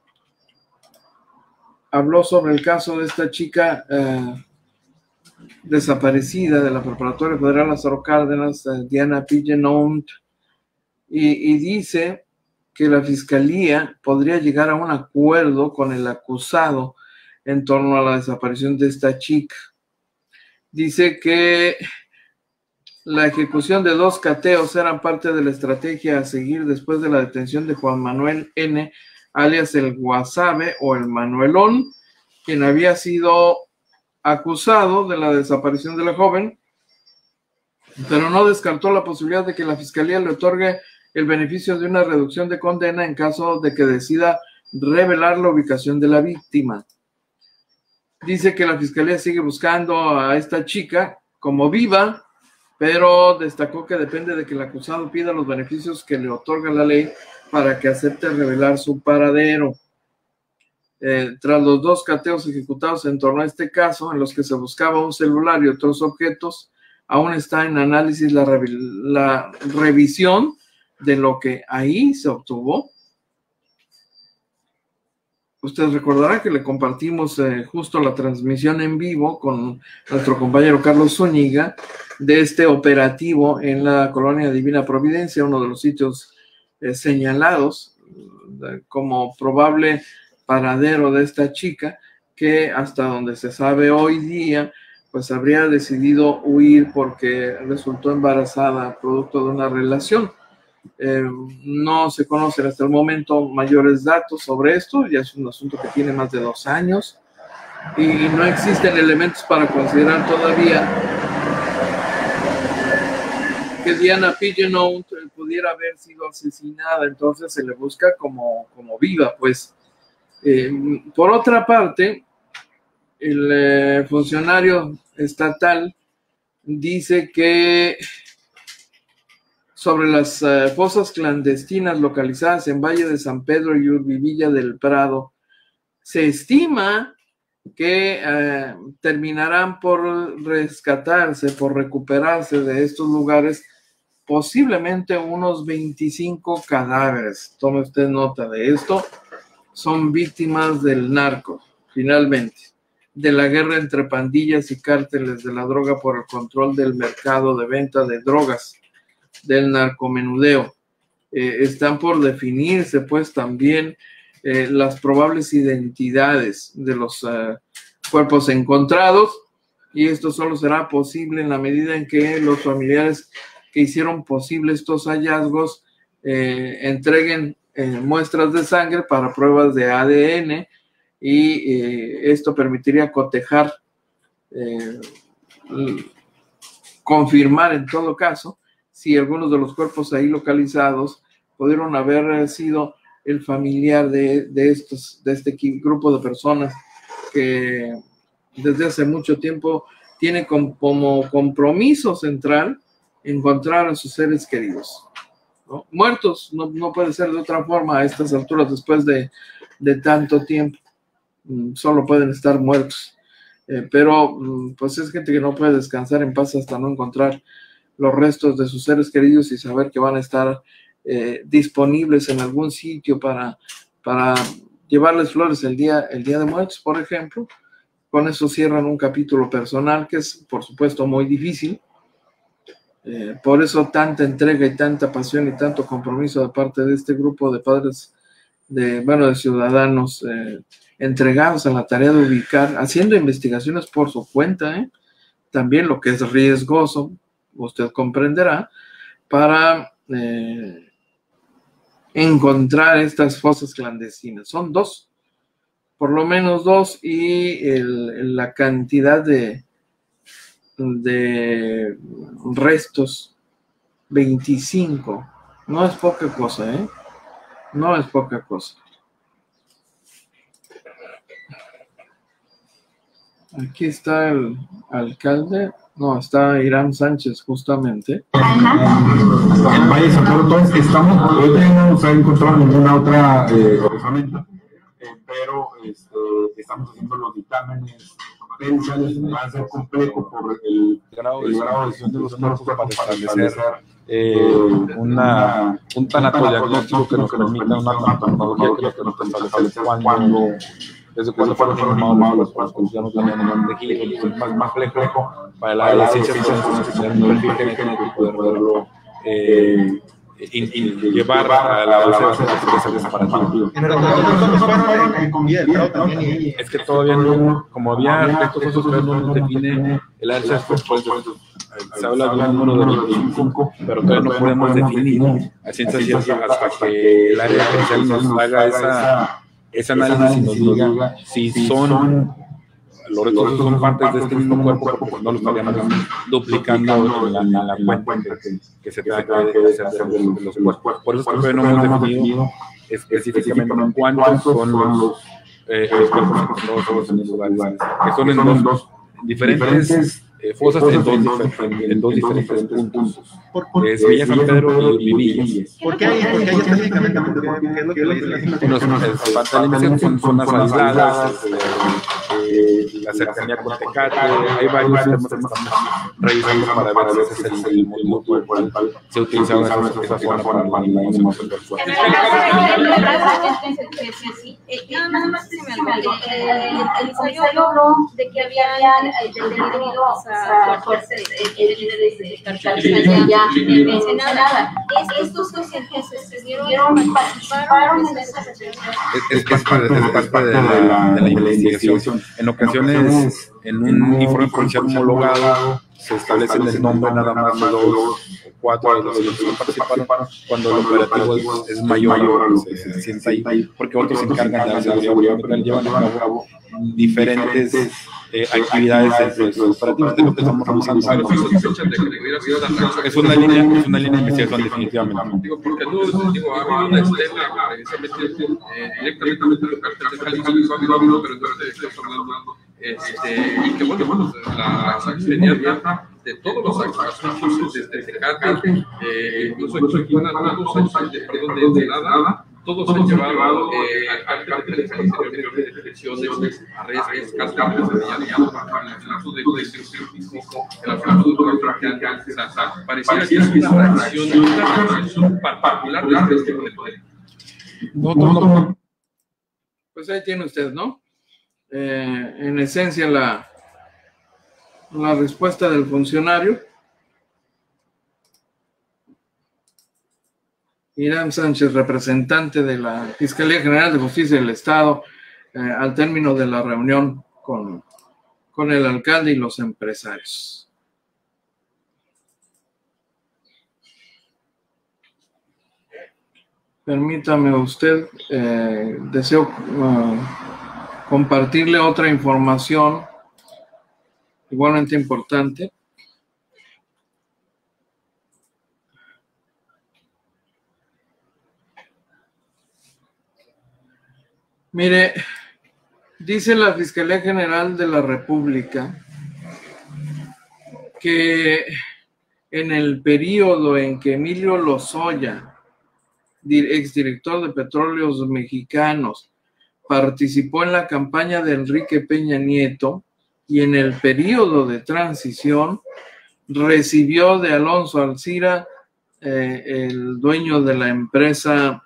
habló sobre el caso de esta chica desaparecida de la Preparatoria Federal Lázaro Cárdenas, Diana Pillenount, y dice que la Fiscalía podría llegar a un acuerdo con el acusado en torno a la desaparición de esta chica. Dice que la ejecución de 2 cateos eran parte de la estrategia a seguir después de la detención de Juan Manuel N., alias el Guasave o el Manuelón, quien había sido acusado de la desaparición de la joven pero no descartó la posibilidad de que la Fiscalía le otorgue el beneficio de una reducción de condena en caso de que decida revelar la ubicación de la víctima. Dice que la Fiscalía sigue buscando a esta chica como viva, pero destacó que depende de que el acusado pida los beneficios que le otorga la ley para que acepte revelar su paradero. Tras los 2 cateos ejecutados en torno a este caso, en los que se buscaba un celular y otros objetos, aún está en análisis la revisión de lo que ahí se obtuvo. Ustedes recordarán que le compartimos justo la transmisión en vivo con nuestro compañero Carlos Zúñiga de este operativo en la colonia Divina Providencia, uno de los sitios señalados como probable paradero de esta chica, que hasta donde se sabe hoy día, pues habría decidido huir porque resultó embarazada producto de una relación. No se conocen hasta el momento mayores datos sobre esto, ya es un asunto que tiene más de 2 años y no existen elementos para considerar todavía que Diana Pigeon pudiera haber sido asesinada, entonces se le busca como viva, pues. Por otra parte, el funcionario estatal dice que sobre las fosas clandestinas localizadas en Valle de San Pedro y Urbivilla del Prado, se estima que terminarán por rescatarse, por recuperarse de estos lugares posiblemente unos 25 cadáveres. Tome usted nota de esto. Son víctimas del narco, finalmente, de la guerra entre pandillas y cárteles de la droga por el control del mercado de venta de drogas, del narcomenudeo. Están por definirse, pues, también las probables identidades de los cuerpos encontrados, y esto solo será posible en la medida en que los familiares que hicieron posible estos hallazgos entreguen muestras de sangre para pruebas de ADN, y esto permitiría cotejar, confirmar en todo caso si algunos de los cuerpos ahí localizados pudieron haber sido el familiar de este grupo de personas que desde hace mucho tiempo tiene como compromiso central encontrar a sus seres queridos, ¿no? Muertos, no puede ser de otra forma a estas alturas después de tanto tiempo. Solo pueden estar muertos, pero pues es gente que no puede descansar en paz hasta no encontrar los restos de sus seres queridos y saber que van a estar disponibles en algún sitio para llevarles flores el día de muertos, por ejemplo. Con eso cierran un capítulo personal que es, por supuesto, muy difícil. Por eso tanta entrega y tanta pasión y tanto compromiso de parte de este grupo de padres, de ciudadanos entregados a la tarea de ubicar, haciendo investigaciones por su cuenta, también lo que es riesgoso, usted comprenderá, para encontrar estas fosas clandestinas. Son 2, por lo menos 2, y la cantidad de restos, 25, no es poca cosa, no es poca cosa. Aquí está el alcalde, no, está Irán Sánchez justamente. Vaya, entonces no se ha encontrado ninguna otra herramienta, pero estamos haciendo los dictámenes periciales, va a ser complejo por el grado de decisión de los cuerpos para establecer un tanatodiagnóstico que nos permita una tanatomología que nos permita establecer cuándo, desde cuándo fueron formados los cuerpos, ya no tenemos de giro, es más complejo para la ciencia tener un perfil genético y poder verlo y llevar a la base de ese comparativo. Es que todavía no, como había aspectos esos que no nos define el alza, se habla de un número de 25, pero todavía no podemos definir a ciencia cierta hasta que el área gerencial nos haga ese análisis y nos diga si son los restos son partes de este mismo cuerpo, porque no lo estaríamos duplicando en la cuenta que se trata de hacer de los cuerpos. Por eso es que no hemos definido específicamente cuántos son los cuerpos encontrados en esos lugares, que son en dos diferentes fosas en dos diferentes puntos. Es Villa San Pedro y Villas. ¿Por qué hay específicamente? ¿Qué es lo que le dicen? Falta de limitación, son zonas aisladas, la cercanía con Tecate, hay varios temas que estamos revisando para ver si ese es el motivo por el cual se utilizaron esas zonas para la animación del suelo. Nada más el ensayo de que había debido a fuerza de cartales ya mencionada. Estos docentes participaron en esa es parte de la investigación. En ocasiones, en un informe policial homologado, se establece el nombre nada más de 2 o 4 de los que participaron, cuando el operativo es mayor a lo que se sienta ahí, porque otros se encargan de la seguridad penal, llevan a cabo diferentes actividades dentro de sus operativos, de lo que estamos revisando. Es una línea de investigación definitivamente. Digo, porque no, ha habido una estela precisamente directamente de los carteles de Jalisco, ha habido, pero entonces estamos hablando, y que bueno, la acción inmediata de todos los actos desde Tecate, incluso aquí en Guanajuato, de nada, todos se han llevado al cártel de Jalisco de detenciones, arrestos, cárteles de Villano, el uso de físico, el aflujo de traficantes, pareciera que es una reacción particular de este poder. No. Pues ahí tiene usted, ¿no? En esencia la respuesta del funcionario. Irán Sánchez, representante de la Fiscalía General de Justicia del Estado, al término de la reunión con el alcalde y los empresarios. Permítame usted, deseo compartirle otra información igualmente importante. Mire, dice la Fiscalía General de la República que en el periodo en que Emilio Lozoya, exdirector de Petróleos Mexicanos, participó en la campaña de Enrique Peña Nieto y en el periodo de transición recibió de Alonso Alcira, el dueño de la empresa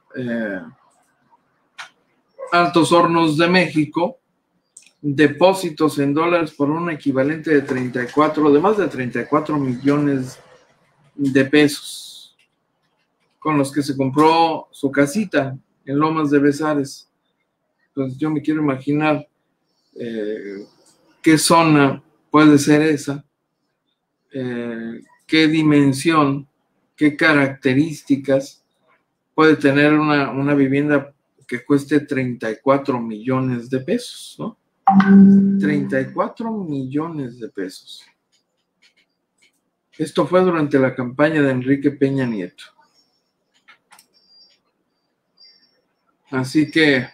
Altos Hornos de México, depósitos en dólares por un equivalente de más de 34 millones de pesos, con los que se compró su casita en Lomas de Bezares. Pues yo me quiero imaginar qué zona puede ser esa, qué dimensión, qué características puede tener una vivienda que cueste 34 millones de pesos, ¿no? 34 millones de pesos. Esto fue durante la campaña de Enrique Peña Nieto. Así que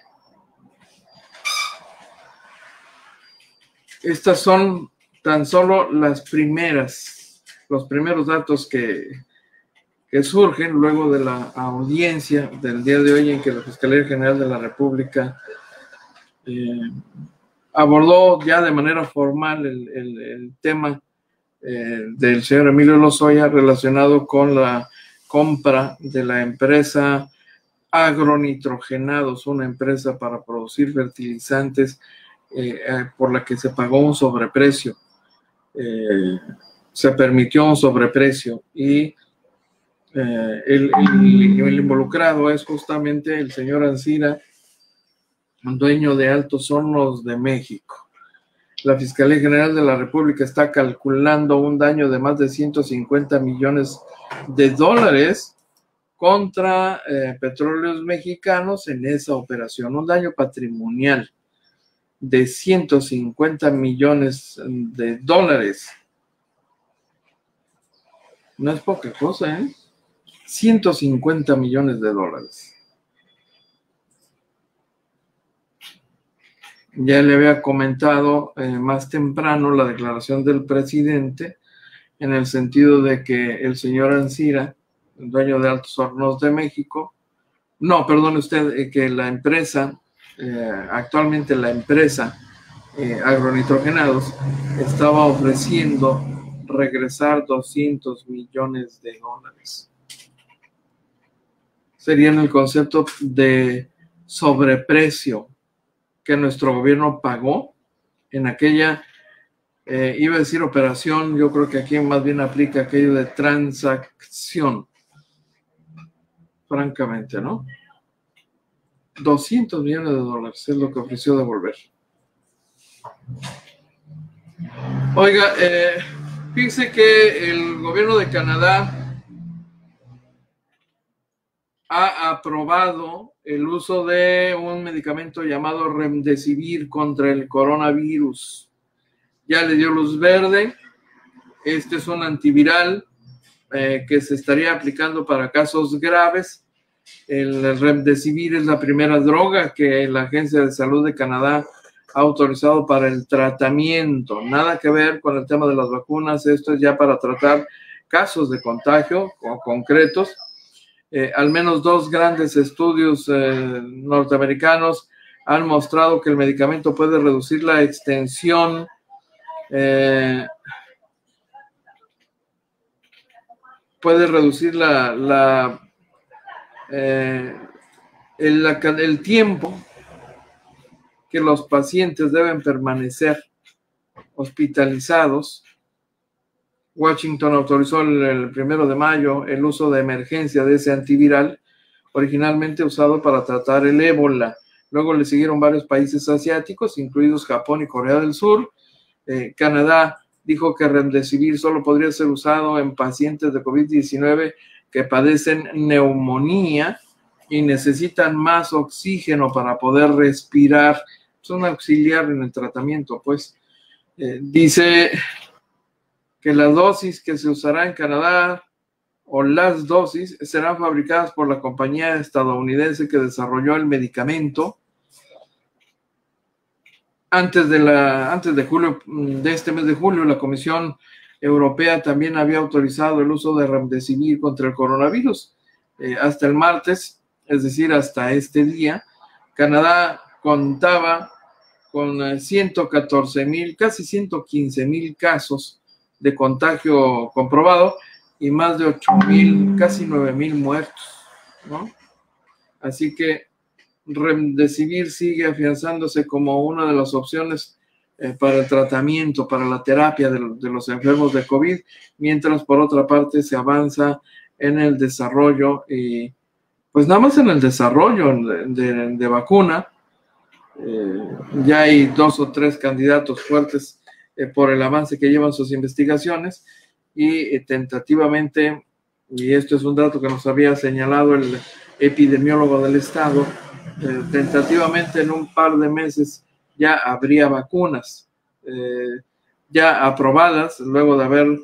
estas son tan solo los primeros datos que surgen luego de la audiencia del día de hoy en que la Fiscalía General de la República abordó ya de manera formal el tema del señor Emilio Lozoya relacionado con la compra de la empresa Agronitrogenados, una empresa para producir fertilizantes por la que se pagó un sobreprecio, se permitió un sobreprecio y el involucrado es justamente el señor Alcira, dueño de Altos Hornos de México. La Fiscalía General de la República está calculando un daño de más de 150 millones de dólares contra Petróleos Mexicanos en esa operación, un daño patrimonial de 150 millones de dólares. No es poca cosa, ¿eh? 150 millones de dólares. Ya le había comentado más temprano la declaración del presidente en el sentido de que el señor Ancira, el dueño de Altos Hornos de México, no, perdone usted, que la empresa, actualmente la empresa Agronitrogenados, estaba ofreciendo regresar 200 millones de dólares. Sería en el concepto de sobreprecio que nuestro gobierno pagó en aquella, iba a decir operación, yo creo que aquí más bien aplica aquello de transacción, francamente, ¿no? 200 millones de dólares es lo que ofreció devolver. Oiga, fíjese que el gobierno de Canadá ha aprobado el uso de un medicamento llamado Remdesivir contra el coronavirus. Ya le dio luz verde. Este es un antiviral que se estaría aplicando para casos graves. El Remdesivir es la primera droga que la Agencia de Salud de Canadá ha autorizado para el tratamiento. Nada que ver con el tema de las vacunas. Esto es ya para tratar casos de contagio concretos. Al menos 2 grandes estudios norteamericanos han mostrado que el medicamento puede reducir la extensión puede reducir el tiempo que los pacientes deben permanecer hospitalizados. Washington autorizó el 1 de mayo el uso de emergencia de ese antiviral, originalmente usado para tratar el ébola. Luego le siguieron varios países asiáticos, incluidos Japón y Corea del Sur. Canadá dijo que Remdesivir solo podría ser usado en pacientes de COVID-19 que padecen neumonía y necesitan más oxígeno para poder respirar. Es un auxiliar en el tratamiento, pues. Dice que la dosis que se usará en Canadá o las dosis serán fabricadas por la compañía estadounidense que desarrolló el medicamento. Antes de julio, de este mes de julio, la Comisión Europea también había autorizado el uso de Remdesivir contra el coronavirus. Hasta el martes, es decir, hasta este día, Canadá contaba con 114,000, casi 115,000 casos de contagio comprobado y más de 8,000, casi 9,000 muertos, ¿no? Así que Remdesivir sigue afianzándose como una de las opciones para el tratamiento, para la terapia de los enfermos de COVID, mientras por otra parte se avanza en el desarrollo y pues nada más en el desarrollo de vacuna. Ya hay 2 o 3 candidatos fuertes por el avance que llevan sus investigaciones y tentativamente, y esto es un dato que nos había señalado el epidemiólogo del estado, tentativamente en un par de meses ya habría vacunas ya aprobadas luego de haber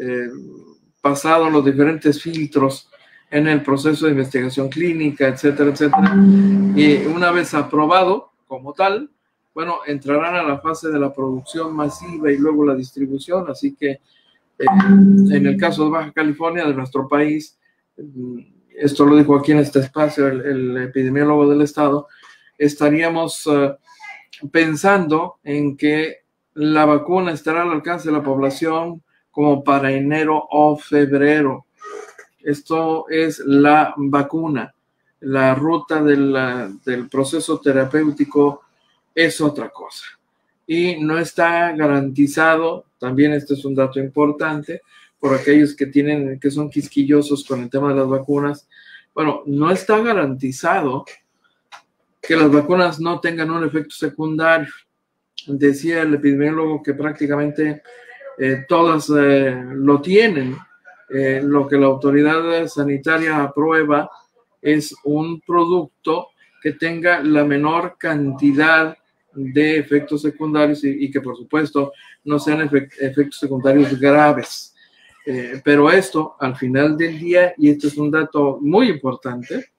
pasado los diferentes filtros en el proceso de investigación clínica, etcétera, etcétera. Y una vez aprobado como tal, bueno, entrarán a la fase de la producción masiva y luego la distribución. Así que en el caso de Baja California, de nuestro país, esto lo dijo aquí en este espacio el epidemiólogo del estado, estaríamos pensando en que la vacuna estará al alcance de la población como para enero o febrero. Esto es la vacuna. La ruta del proceso terapéutico es otra cosa. Y no está garantizado, también este es un dato importante, por aquellos que son quisquillosos con el tema de las vacunas. Bueno, no está garantizado que las vacunas no tengan un efecto secundario. Decía el epidemiólogo que prácticamente todas lo tienen. Lo que la autoridad sanitaria aprueba es un producto que tenga la menor cantidad de efectos secundarios y que por supuesto no sean efectos secundarios graves. Pero esto, al final del día, y este es un dato muy importante,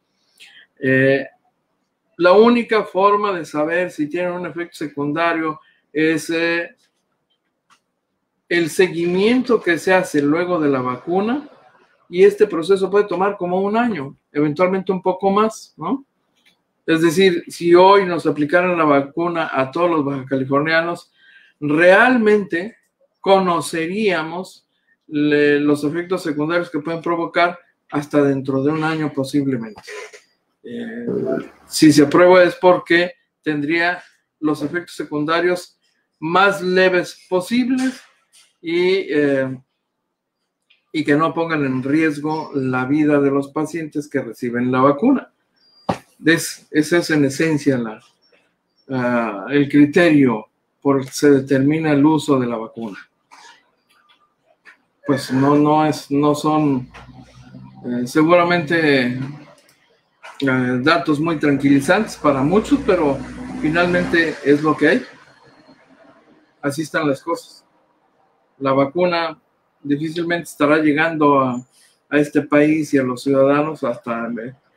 la única forma de saber si tienen un efecto secundario es el seguimiento que se hace luego de la vacuna, y este proceso puede tomar como un año, eventualmente un poco más, ¿no? Es decir, si hoy nos aplicaran la vacuna a todos los bajacalifornianos, realmente conoceríamos los efectos secundarios que pueden provocar hasta dentro de un año posiblemente. Si se aprueba es porque tendría los efectos secundarios más leves posibles y que no pongan en riesgo la vida de los pacientes que reciben la vacuna. Ese es en esencia el criterio por el que se determina el uso de la vacuna. Pues no son seguramente datos muy tranquilizantes para muchos, pero finalmente es lo que hay. Así están las cosas. La vacuna difícilmente estará llegando a este país y a los ciudadanos hasta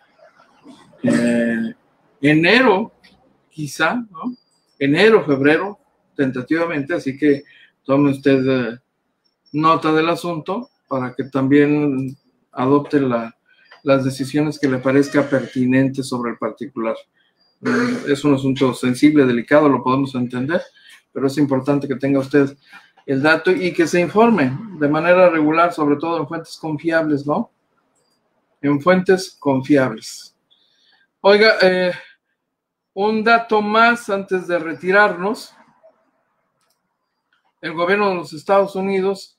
enero, quizá, ¿no? Enero, febrero, tentativamente, así que tome usted nota del asunto para que también adopte las decisiones que le parezca pertinentes sobre el particular. Es un asunto sensible, delicado, lo podemos entender, pero es importante que tenga usted el dato y que se informe de manera regular, sobre todo en fuentes confiables, ¿no? En fuentes confiables. Oiga, un dato más antes de retirarnos. El gobierno de los Estados Unidos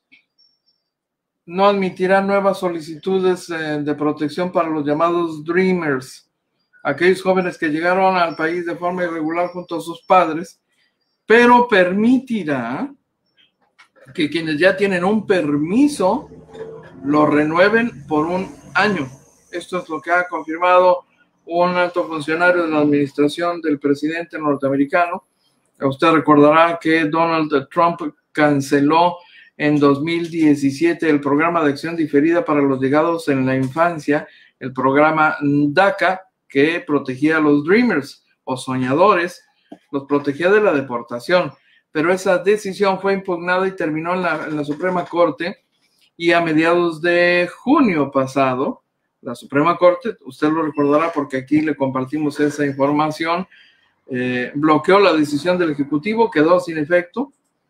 no admitirá nuevas solicitudes de protección para los llamados Dreamers, aquellos jóvenes que llegaron al país de forma irregular junto a sus padres, pero permitirá que quienes ya tienen un permiso lo renueven por un año. Esto es lo que ha confirmado un alto funcionario de la administración del presidente norteamericano. Usted recordará que Donald Trump canceló en 2017 el programa de acción diferida para los llegados en la infancia, el programa DACA, que protegía a los Dreamers o soñadores, los protegía de la deportación. Pero esa decisión fue impugnada y terminó en la Suprema Corte, y a mediados de junio pasado, la Suprema Corte, usted lo recordará porque aquí le compartimos esa información, bloqueó la decisión del Ejecutivo, quedó sin efecto,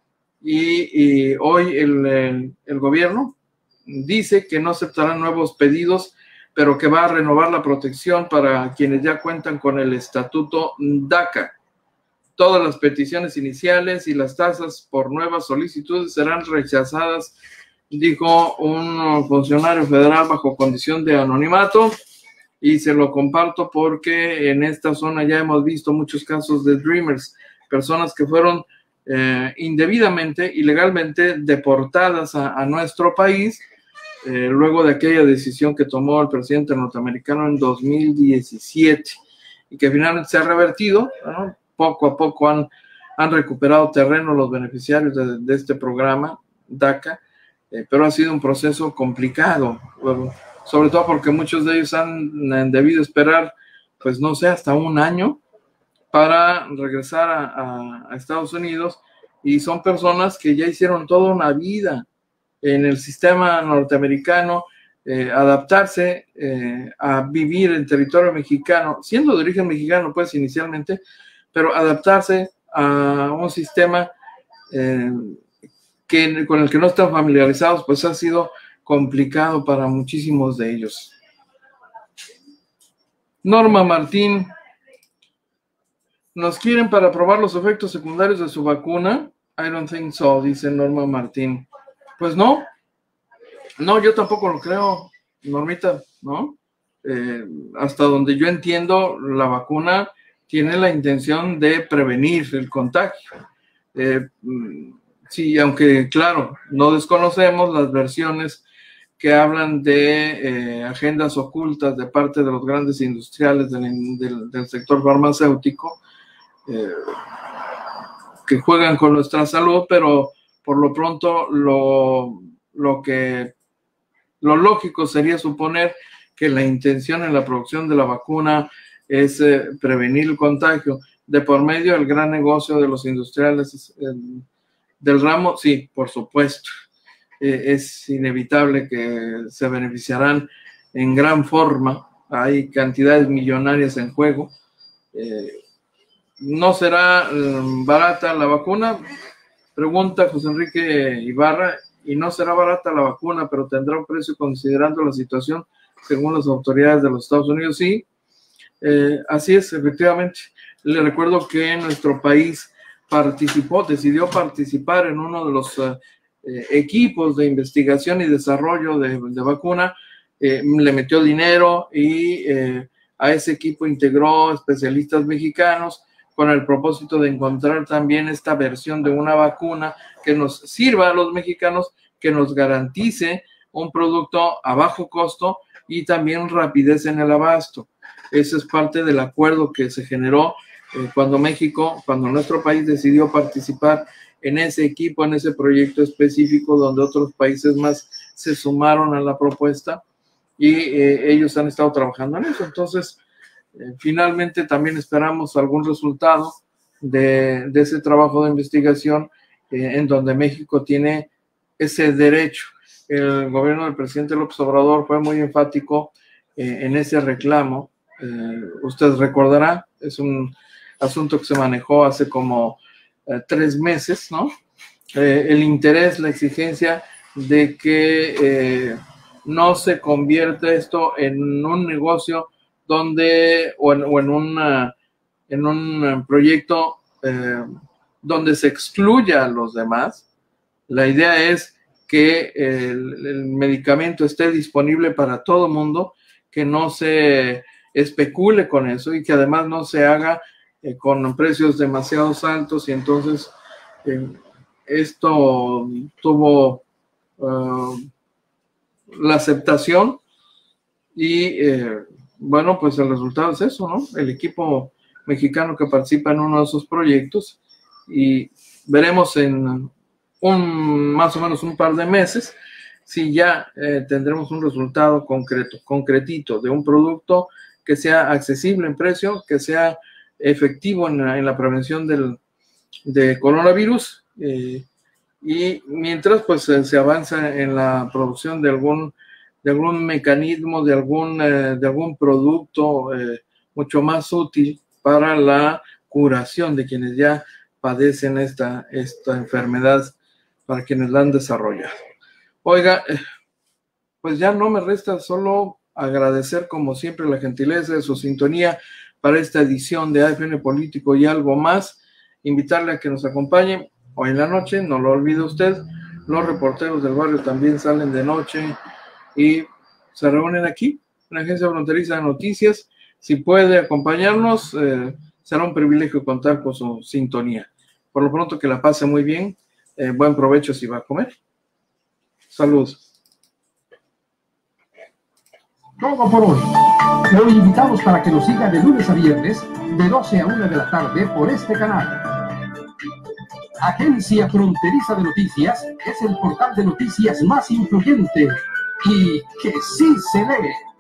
y hoy el gobierno dice que no aceptará nuevos pedidos, pero que va a renovar la protección para quienes ya cuentan con el estatuto DACA. Todas las peticiones iniciales y las tasas por nuevas solicitudes serán rechazadas, dijo un funcionario federal bajo condición de anonimato, y se lo comparto porque en esta zona ya hemos visto muchos casos de Dreamers, personas que fueron indebidamente, ilegalmente deportadas a nuestro país, luego de aquella decisión que tomó el presidente norteamericano en 2017 y que finalmente se ha revertido, ¿no? Poco a poco han recuperado terreno los beneficiarios de este programa DACA, pero ha sido un proceso complicado, sobre todo porque muchos de ellos han debido esperar, pues no sé, hasta un año para regresar a Estados Unidos, y son personas que ya hicieron toda una vida en el sistema norteamericano, adaptarse a vivir en territorio mexicano, siendo de origen mexicano pues inicialmente, pero adaptarse a un sistema con el que no están familiarizados, pues ha sido complicado para muchísimos de ellos. Norma Martín, ¿nos quieren para probar los efectos secundarios de su vacuna? I don't think so, dice Norma Martín. Pues no, yo tampoco lo creo, Normita, ¿no? Hasta donde yo entiendo, la vacuna tiene la intención de prevenir el contagio. Sí, aunque claro, no desconocemos las versiones que hablan de agendas ocultas de parte de los grandes industriales del sector farmacéutico, que juegan con nuestra salud, pero por lo pronto lo lógico sería suponer que la intención en la producción de la vacuna es prevenir el contagio. De por medio del gran negocio de los industriales del ramo, sí, por supuesto, es inevitable que se beneficiarán en gran forma. Hay cantidades millonarias en juego. ¿No será barata la vacuna? Pregunta José Enrique Ibarra. Y no será barata la vacuna, pero tendrá un precio considerando la situación según las autoridades de los Estados Unidos. Sí, así es, efectivamente. Le recuerdo que nuestro país decidió participar en uno de los equipos de investigación y desarrollo de vacuna, le metió dinero y a ese equipo integró especialistas mexicanos con el propósito de encontrar también esta versión de una vacuna que nos sirva a los mexicanos, que nos garantice un producto a bajo costo y también rapidez en el abasto. Ese es parte del acuerdo que se generó cuando nuestro país decidió participar en ese equipo, en ese proyecto específico, donde otros países más se sumaron a la propuesta y ellos han estado trabajando en eso. Entonces, finalmente también esperamos algún resultado de ese trabajo de investigación en donde México tiene ese derecho. El gobierno del presidente López Obrador fue muy enfático en ese reclamo. Usted recordará, es un asunto que se manejó hace como 3 meses, ¿no? El interés, la exigencia de que no se convierta esto en un negocio donde, o en un proyecto donde se excluya a los demás. La idea es que el medicamento esté disponible para todo mundo, que no se especule con eso y que además no se haga con precios demasiado altos, y entonces esto tuvo la aceptación y bueno, pues el resultado es eso, ¿no? El equipo mexicano que participa en uno de esos proyectos, y veremos en más o menos un par de meses si ya tendremos un resultado concretito de un producto que sea accesible en precio, que sea efectivo en la prevención de coronavirus, y mientras pues se avanza en la producción de algún mecanismo, de algún producto mucho más útil para la curación de quienes ya padecen esta enfermedad, para quienes la han desarrollado. Oiga, pues ya no me resta solo agradecer como siempre la gentileza de su sintonía para esta edición de AFN Político y algo más. Invitarle a que nos acompañe hoy en la noche, no lo olvide usted, los reporteros del barrio también salen de noche y se reúnen aquí en la Agencia Fronteriza de Noticias. Si puede acompañarnos, será un privilegio contar con su sintonía. Por lo pronto, que la pase muy bien. Buen provecho si va a comer. Saludos. Todo por hoy. Lo invitamos para que nos siga de lunes a viernes, de 12 a 1 de la tarde por este canal. Agencia Fronteriza de Noticias es el portal de noticias más influyente y que sí se lee.